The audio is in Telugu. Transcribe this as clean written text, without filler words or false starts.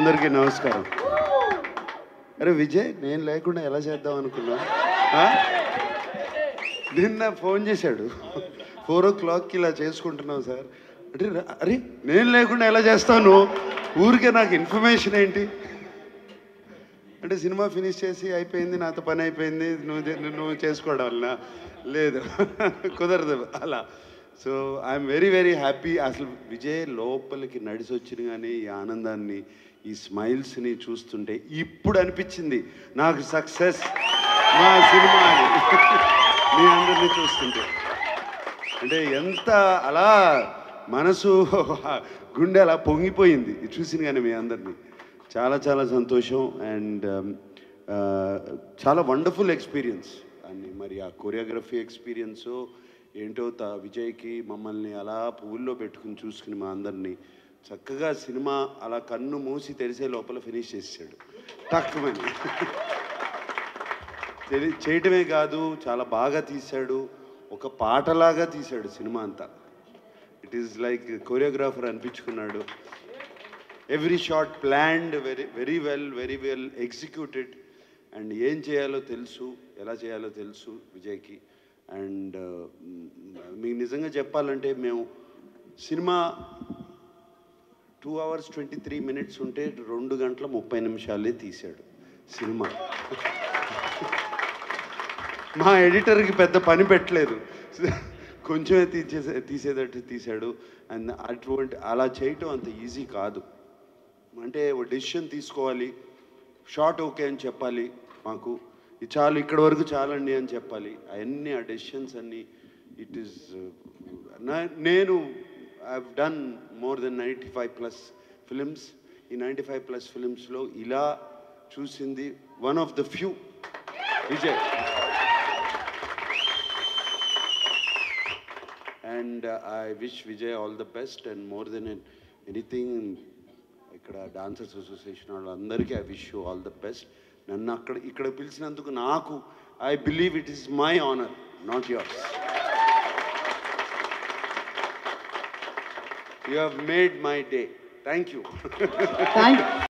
అందరికీ నమస్కారం. అరే విజయ్, నేను లేకుండా ఎలా చేద్దాం అనుకున్నా? నిన్న ఫోన్ చేశాడు, 4 o'clockకి ఇలా చేసుకుంటున్నాం సార్ అంటే. అరే నేను లేకుండా ఎలా చేస్తాను, ఊరికే నాకు ఇన్ఫర్మేషన్ ఏంటి అంటే, సినిమా ఫినిష్ చేసి అయిపోయింది, నాతో పని అయిపోయింది, నువ్వు చేసుకోవడం వలన లేదు, కుదరదు అలా. So I'm very very happy. అసలు విజయ్ లోపలికి నడిచి వచ్చిన కానీ ఈ ఆనందాన్ని, ఈ స్మైల్స్ని చూస్తుంటే ఇప్పుడు అనిపించింది నాకు సక్సెస్ మా సినిమా అని. మీ అందరినీ చూస్తుంటే అంటే ఎంత అలా మనసు గుండె అలా పొంగిపోయింది చూసిన కానీ మీ అందరినీ. చాలా చాలా సంతోషం. అండ్ చాలా వండర్ఫుల్ ఎక్స్పీరియన్స్. అని మరి ఆ కొరియోగ్రఫీ ఎక్స్పీరియన్సు ఏంటో విజయ్కి మమ్మల్ని అలా పువ్వుల్లో పెట్టుకుని చూసుకుని మా అందరినీ చక్కగా సినిమా అలా కన్ను మూసి తెరిసే లోపల ఫినిష్ చేసాడు తక్కువని. చేయటమే కాదు, చాలా బాగా తీశాడు, ఒక పాటలాగా తీశాడు సినిమా అంతా. ఇట్ ఈస్ లైక్ కొరియోగ్రాఫర్ అనిపించుకున్నాడు. Every shot planned, very well executed. And ఏం చేయాలో తెలుసు, ఎలా చేయాలో తెలుసు విజయ్కి. అండ్ మీకు నిజంగా చెప్పాలంటే మేము సినిమా 2 hours 23 minutes ఉంటే 2 గంటల 30 నిమిషాలే తీశాడు సినిమా. మా ఎడిటర్కి పెద్ద పని పెట్టలేదు, కొంచెమే తీసేటట్టు తీశాడు. అండ్ అలా చేయటం అంత ఈజీ కాదు. అంటే ఒక డెసిషన్ తీసుకోవాలి, షార్ట్ ఓకే అని చెప్పాలి, మాకు చాలు ఇక్కడ వరకు చాలండి అని చెప్పాలి. అవన్నీ ఆ డెసిషన్స్ అన్నీ ఇట్ ఈస్ నేను I have done more than 95+ films. ఈ 95+ ఫిలిమ్స్లో ఇలా చూసింది one of the few Vijay. And I wish Vijay all the best. And more than anything ఇక్కడ డాన్సర్స్ అసోసియేషన్ వాళ్ళందరికీ I wish you all the best. నన్ను ఇక్కడ పిలిచినందుకు నాకు I believe it is my honour, not yours. You have made my day. Thank you.